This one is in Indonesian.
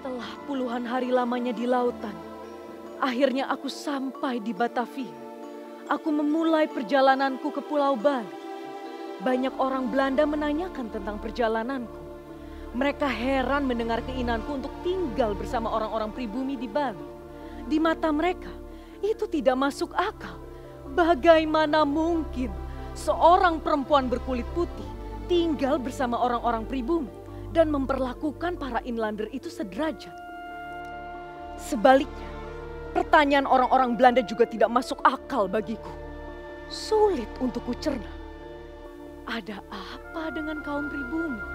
Setelah puluhan hari lamanya di lautan, akhirnya aku sampai di Batavia. Aku memulai perjalananku ke Pulau Bali. Banyak orang Belanda menanyakan tentang perjalananku. Mereka heran mendengar keinginanku untuk tinggal bersama orang-orang pribumi di Bali. Di mata mereka, itu tidak masuk akal. Bagaimana mungkin seorang perempuan berkulit putih tinggal bersama orang-orang pribumi dan memperlakukan para inlander itu sederajat? Sebaliknya, pertanyaan orang-orang Belanda juga tidak masuk akal bagiku. Sulit untuk kucerna. Ada apa dengan kaum pribumi?